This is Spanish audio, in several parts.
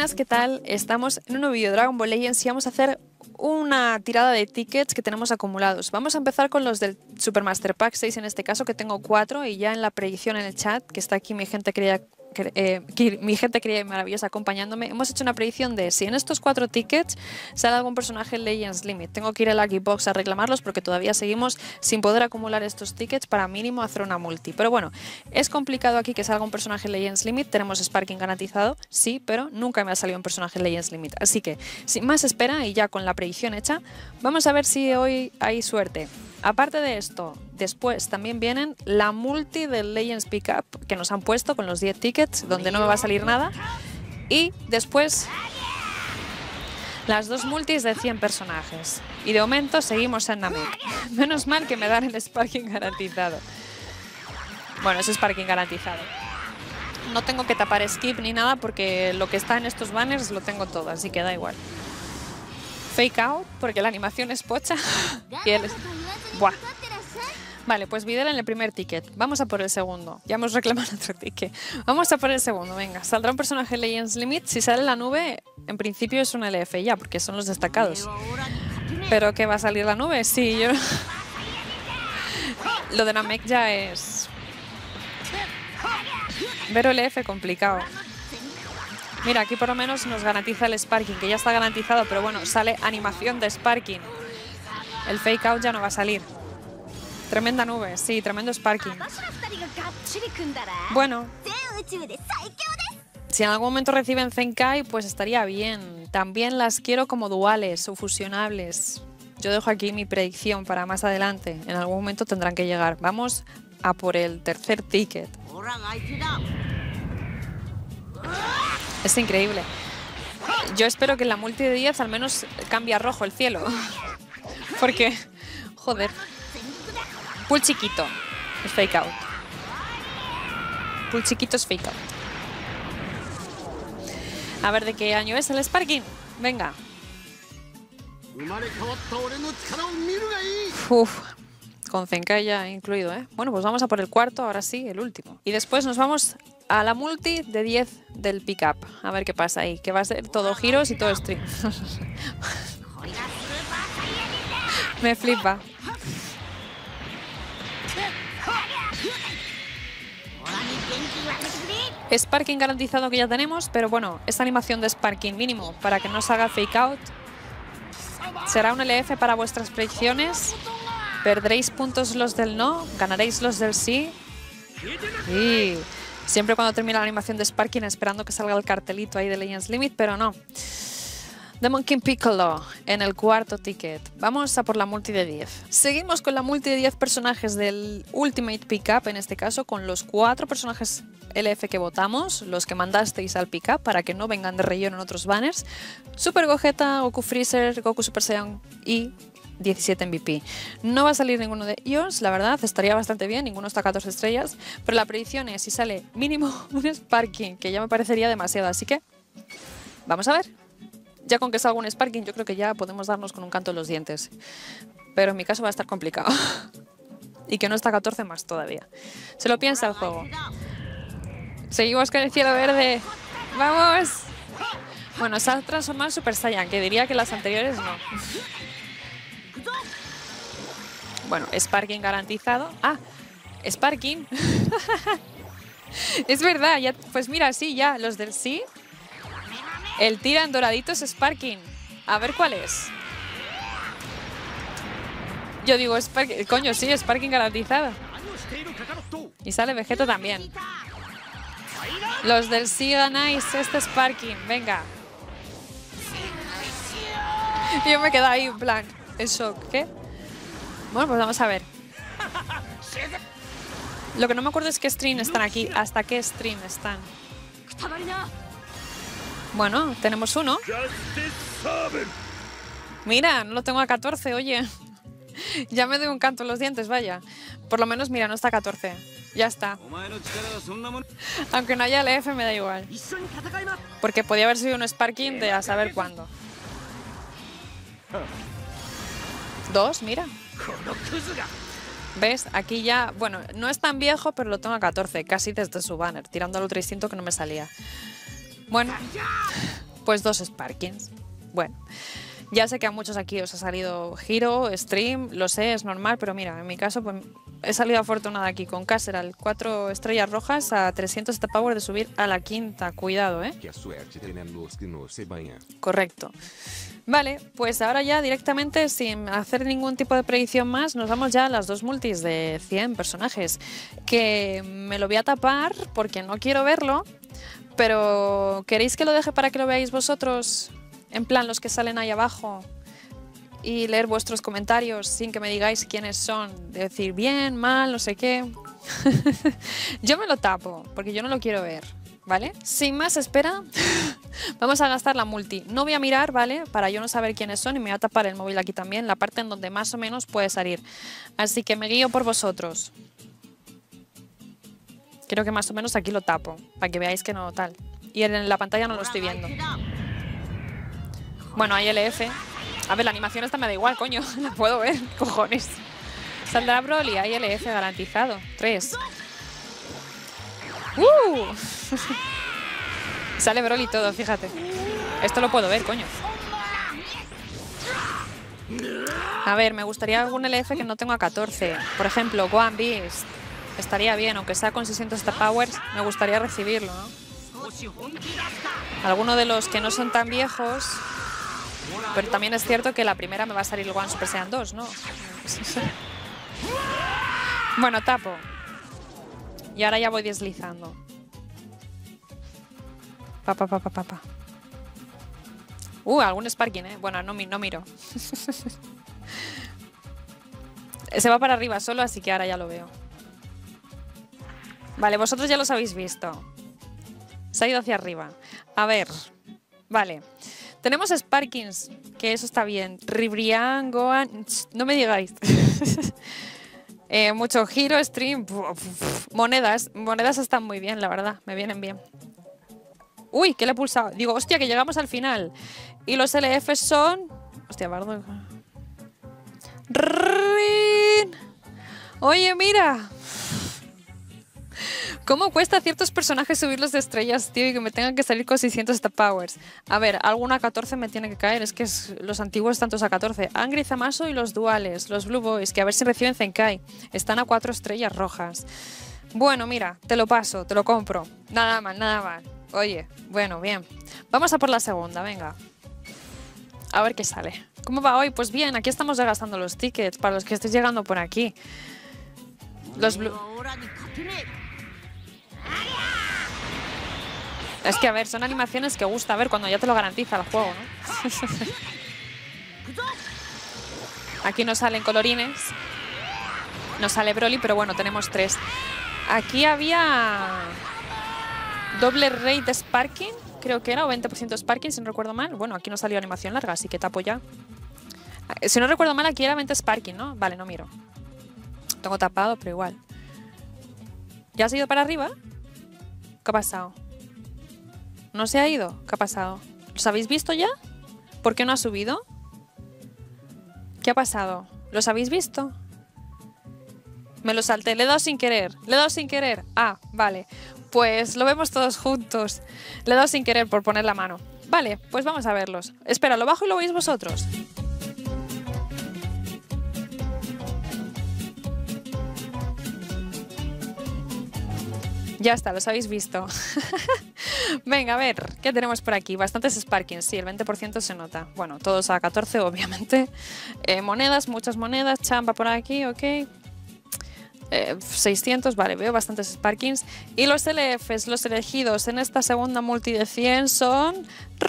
buenas, ¿qué tal? Estamos en un nuevo vídeo de Dragon Ball Legends y vamos a hacer una tirada de tickets que tenemos acumulados. Vamos a empezar con los del Super Master Pack 6 en este caso, que tengo 4, y ya en la predicción en el chat, que está aquí mi gente querida y maravillosa acompañándome, hemos hecho una predicción de si en estos 4 tickets sale algún personaje Legends Limit. Tengo que ir a Lucky Box a reclamarlos porque todavía seguimos sin poder acumular estos tickets para mínimo hacer una multi. Pero bueno, es complicado aquí que salga un personaje Legends Limit. Tenemos Sparking garantizado, sí, pero nunca me ha salido un personaje Legends Limit. Así que, sin más espera y ya con la predicción hecha, vamos a ver si hoy hay suerte. Aparte de esto, después también vienen la multi del Legends Pickup que nos han puesto con los 10 tickets, donde no me va a salir nada. Y después las 2 multis de 100 personajes. Y de momento seguimos en Namek. Menos mal que me dan el Sparking garantizado. Bueno, es Sparking garantizado. No tengo que tapar skip ni nada porque lo que está en estos banners lo tengo todo, así que da igual. Fake out, porque la animación es pocha. Y él es... Buah. Vale, pues Videl en el primer ticket. Vamos a por el segundo. Ya hemos reclamado otro ticket. Vamos a por el segundo, venga. Saldrá un personaje Legends Limit. Si sale la nube, en principio es un LF ya, porque son los destacados. ¿Pero qué va a salir la nube? Sí, yo... Lo de Namek ya es... Ver LF complicado. Mira, aquí por lo menos nos garantiza el Sparking, que ya está garantizado, pero bueno, sale animación de Sparking. El Fake Out ya no va a salir. Tremenda nube, sí, tremendo Sparking. Bueno, si en algún momento reciben Zenkai, pues estaría bien. También las quiero como duales o fusionables. Yo dejo aquí mi predicción para más adelante. En algún momento tendrán que llegar. Vamos a por el tercer ticket. Es increíble. Yo espero que en la multi de 10 al menos cambie a rojo el cielo. Porque, joder. Pool chiquito es fake out. Pool chiquito es fake out. A ver de qué año es el Sparking. Venga. Uf, con Zenkai ya incluido, ¿eh? Bueno, pues vamos a por el cuarto, ahora sí, el último. Y después nos vamos a la multi de 10 del pickup. A ver qué pasa ahí, que va a ser todo giros y todo stream. Me flipa. Sparking garantizado que ya tenemos, pero bueno, esta animación de Sparking mínimo para que no se haga fake out. Será un LF para vuestras predicciones. Perderéis puntos los del no, ganaréis los del sí. Y siempre cuando termina la animación de Sparking esperando que salga el cartelito ahí de Legends Limit, pero no. Demon King Piccolo en el cuarto ticket. Vamos a por la multi de 10. Seguimos con la multi de 10 personajes del Ultimate Pickup, en este caso con los 4 personajes LF que votamos, los que mandasteis al Pickup para que no vengan de relleno en otros banners. Super Gogeta, Goku Freezer, Goku Super Saiyan y 17 MVP. No va a salir ninguno de ellos, la verdad, estaría bastante bien, ninguno está a 14 estrellas, pero la predicción es si sale mínimo un Sparking, que ya me parecería demasiado, así que vamos a ver. Ya con que salga un Sparking, yo creo que ya podemos darnos con un canto en los dientes. Pero en mi caso va a estar complicado. Y que no está 14 más todavía. Se lo piensa el juego. Seguimos con el cielo verde. ¡Vamos! Bueno, se ha transformado en Super Saiyan, que diría que las anteriores no. Bueno, Sparking garantizado. ¡Ah! Sparking. Es verdad, ya, pues mira, sí, ya, los del sí. El tira en doradito es Sparking. A ver cuál es. Yo digo Sparking. Coño, sí, Sparking garantizado. Y sale Vegeta también. Los del sí ganáis este Sparking. Venga. Y yo me quedo ahí en plan, en shock. ¿Qué? Bueno, pues vamos a ver. Lo que no me acuerdo es qué stream están aquí. ¿Hasta qué stream están? Bueno, tenemos uno. Mira, no lo tengo a 14, oye. Ya me doy un canto en los dientes, vaya. Por lo menos, mira, no está a 14. Ya está. Aunque no haya LF, me da igual. Porque podía haber sido un Sparking de a saber cuándo. 2, mira. ¿Ves? Aquí ya... Bueno, no es tan viejo, pero lo tengo a 14. Casi desde su banner. Tirando al otro instinto que no me salía. Bueno, Pues 2 Sparkings. Bueno, ya sé que a muchos aquí os ha salido giro, stream, lo sé, es normal, pero mira, en mi caso pues he salido afortunada aquí con Caseral, 4 estrellas rojas a 300 stat power de subir a la 5ª. Cuidado, ¿eh? Correcto. Vale, pues ahora ya directamente, sin hacer ningún tipo de predicción más, nos vamos ya a las 2 multis de 100 personajes. Que me lo voy a tapar porque no quiero verlo, pero ¿queréis que lo deje para que lo veáis vosotros? En plan, los que salen ahí abajo. Y leer vuestros comentarios sin que me digáis quiénes son. De decir bien, mal, no sé qué. Yo me lo tapo, porque yo no lo quiero ver, ¿vale? Sin más espera, vamos a gastar la multi. No voy a mirar, ¿vale? Para yo no saber quiénes son y me voy a tapar el móvil aquí también, la parte en donde más o menos puede salir. Así que me guío por vosotros. Creo que más o menos aquí lo tapo, para que veáis que no tal. Y en la pantalla no lo estoy viendo. Bueno, hay LF. A ver, la animación esta me da igual, coño. La puedo ver, cojones. Saldrá Broly, hay LF garantizado. 3. Sale Broly todo, fíjate. Esto lo puedo ver, coño. A ver, me gustaría algún LF que no tenga 14. Por ejemplo, Gohan Beast. Estaría bien, aunque sea con 600 stat powers, me gustaría recibirlo, ¿no? Alguno de los que no son tan viejos. Pero también es cierto que la primera me va a salir el Gohan Super Saiyan 2, ¿no? Bueno, tapo. Y ahora ya voy deslizando. Algún Sparking, ¿eh? Bueno, no miro. Se va para arriba solo, así que ahora ya lo veo. Vale, vosotros ya los habéis visto. Se ha ido hacia arriba. A ver. Vale. Tenemos Sparkings, que eso está bien. Ribrian, Gohan... No me digáis. Mucho giro, stream... Monedas. Monedas están muy bien, la verdad. Me vienen bien. Uy, ¿qué le he pulsado? Digo, hostia, que llegamos al final. Y los LFs son... Hostia, bardo. Oye, mira. ¿Cómo cuesta a ciertos personajes subirlos de estrellas, tío, y que me tengan que salir con 600 stat powers? A ver, alguna 14 me tiene que caer, es que los antiguos tantos a 14. Angry Zamasu y los duales, los Blue Boys, que a ver si reciben Zenkai. Están a 4 estrellas rojas. Bueno, mira, te lo paso, te lo compro. Nada mal, nada mal. Oye, bueno, bien. Vamos a por la segunda, venga. A ver qué sale. ¿Cómo va hoy? Pues bien, aquí estamos ya gastando los tickets para los que estéis llegando por aquí. Los Blue... Es que, a ver, son animaciones que gusta ver cuando ya te lo garantiza el juego, ¿no? Aquí nos salen colorines. Nos sale Broly, pero bueno, tenemos 3. Aquí había doble rate Sparking, creo que era, o 20% Sparking, si no recuerdo mal. Bueno, aquí no salió animación larga, así que tapo ya. Si no recuerdo mal, aquí era 20 Sparking, ¿no? Vale, no miro. Tengo tapado, pero igual. ¿Ya has ido para arriba? ¿Qué ha pasado? ¿No se ha ido? ¿Qué ha pasado? ¿Los habéis visto ya? ¿Por qué no ha subido? ¿Qué ha pasado? ¿Los habéis visto? Me lo salté. Le he dado sin querer. Le he dado sin querer. Ah, vale. Pues lo vemos todos juntos. Le he dado sin querer por poner la mano. Vale, pues vamos a verlos. Espera, lo bajo y lo veis vosotros. Ya está, los habéis visto. Venga, a ver, ¿qué tenemos por aquí? Bastantes Sparkings, sí, el 20% se nota. Bueno, todos a 14, obviamente. Monedas, muchas monedas. Champa por aquí, ok. 600, vale, veo bastantes Sparkings. Y los LFs, los elegidos en esta segunda multi de 100 son...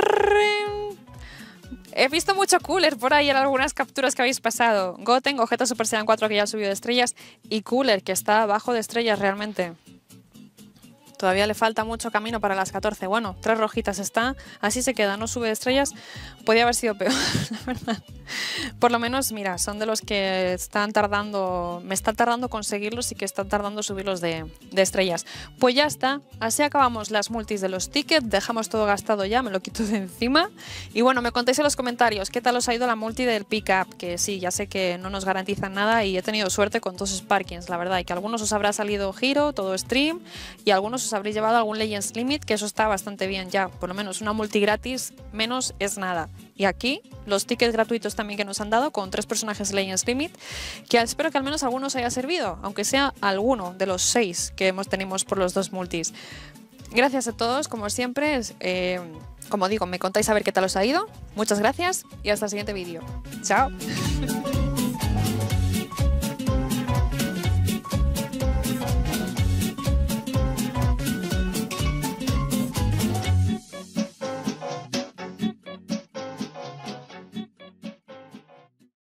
He visto mucho Cooler por ahí en algunas capturas que habéis pasado. Goten, Gogeta Super Saiyan 4 que ya ha subido de estrellas. Y Cooler, que está abajo de estrellas realmente. Todavía le falta mucho camino para las 14. Bueno, 3 rojitas está. Así se queda, no sube de estrellas. Podría haber sido peor, la verdad. Por lo menos, mira, son de los que están tardando... Me está tardando conseguirlos y que están tardando subirlos de estrellas. Pues ya está. Así acabamos las multis de los tickets. Dejamos todo gastado ya, me lo quito de encima. Y bueno, me contéis en los comentarios qué tal os ha ido la multi del pick-up. Que sí, ya sé que no nos garantizan nada y he tenido suerte con 2 Sparkings, la verdad. Y que a algunos os habrá salido giro, todo stream. Y a algunos os habréis llevado algún Legends Limit, que eso está bastante bien ya. Por lo menos una multi gratis menos es nada. Y aquí los tickets gratuitos también que nos han dado con 3 personajes Legends Limit, que espero que al menos alguno os haya servido, aunque sea alguno de los 6 que tenemos por los 2 multis. Gracias a todos, como siempre. Como digo, me contáis a ver qué tal os ha ido. Muchas gracias y hasta el siguiente vídeo. ¡Chao!